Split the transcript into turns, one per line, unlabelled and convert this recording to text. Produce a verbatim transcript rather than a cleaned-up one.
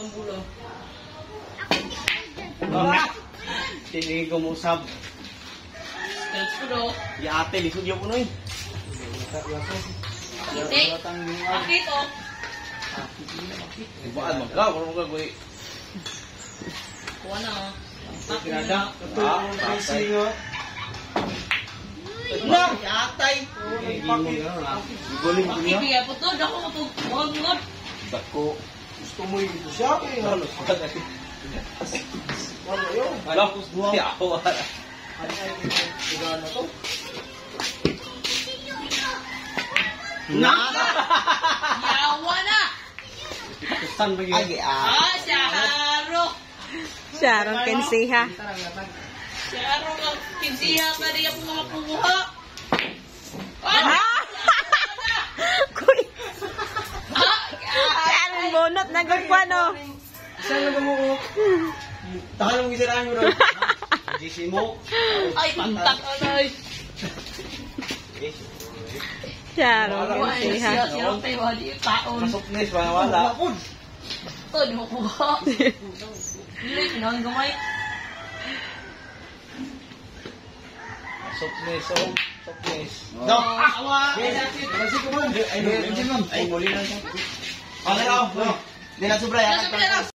ang bulo.
Hindi ko mo sab.
Let's go.
Yate, lisod yung puno eh.
Ite. Akit o.
Ibaan magka, kung mga gawin.
Kuha na o.
Pinada. Ah, patay.
Na! Yatay!
Guling ko niya.
Kaya po to, dako mo to. Huwag mo.
Dako.
Gusto mo yung ito siya eh.
Ano?
Ano yun?
Alam ko siya ako.
Ano ay ito? Na to?
Na!
Yawa na.
Saan ba yun?
Ay, ah.
Ah, Sharo.
Sharon Kensiha.
Sharo ang kinsiha ka rin ako mga kuha.
Ah! Kuy! Sharon bonot na gagwano.
Saan na mo ko? Tahan mo gisiraan mo rin. G C mo.
Ay, pantak ka na eh.
Sharon
Ay,
Kensiha.
siya, siya ang tayo, di taon.
Masuknis, wala.
Ito, di mo kuha. Hindi, pinahang gamay.
Masuknis, oh. Masuknis.
No! Awa! Kasi ko man. Ay, muli lang.
Ay, muli lang.
Okay, oh. Hindi na sobra.
Nasa pala